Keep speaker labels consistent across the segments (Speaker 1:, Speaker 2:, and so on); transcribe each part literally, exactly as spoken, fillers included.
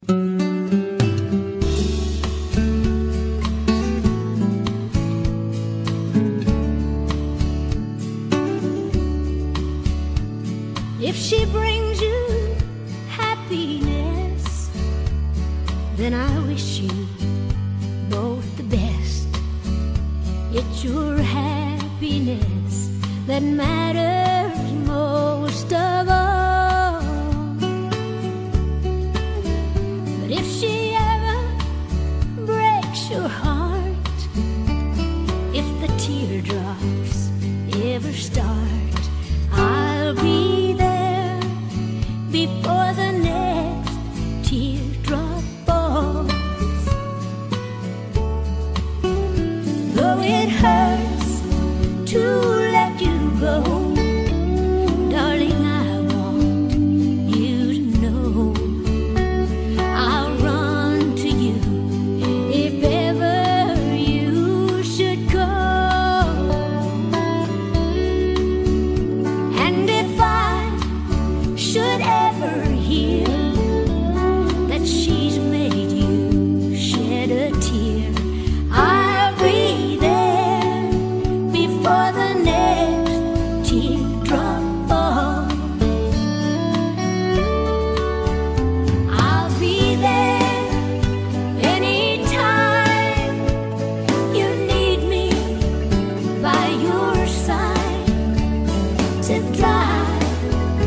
Speaker 1: If she brings you happiness, then I wish you both the best. It's your happiness that matters most of all. But if she ever breaks your heart, if the teardrops ever start, I'll be there before the next teardrop falls. Though it hurts to let you go, darling, I want you to know I'll run to you if ever you should go. And if I should ever hear that she's made you shed a tear, I'll be there before the next teardrop falls. I'll be there anytime you need me by your side to drive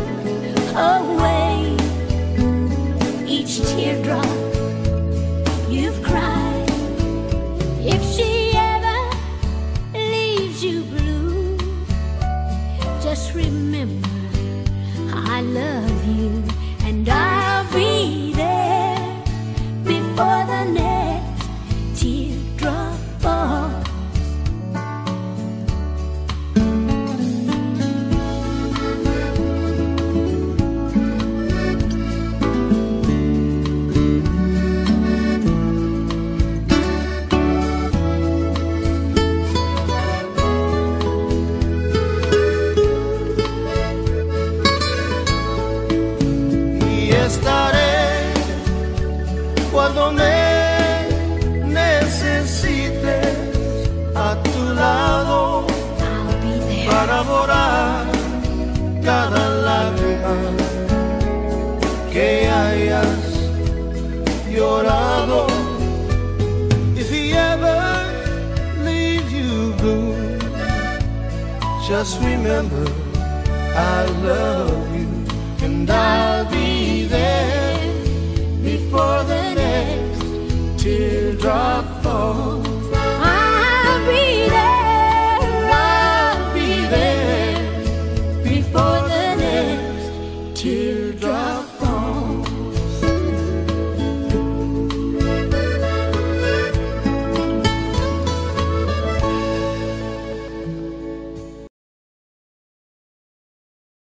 Speaker 1: away each teardrop you've cried. If she ever leaves you blue, just remember I love you, and I'll be there before the next teardrop falls.
Speaker 2: Y estaré cuando me necesites a tu lado
Speaker 1: I'll be there.
Speaker 2: para borrar cada lágrima que hayas llorado. If he ever leaves you blue, just remember I love you, and I'll be there before the next teardrop falls.
Speaker 1: I'll be there.
Speaker 2: I'll be there before the next teardrop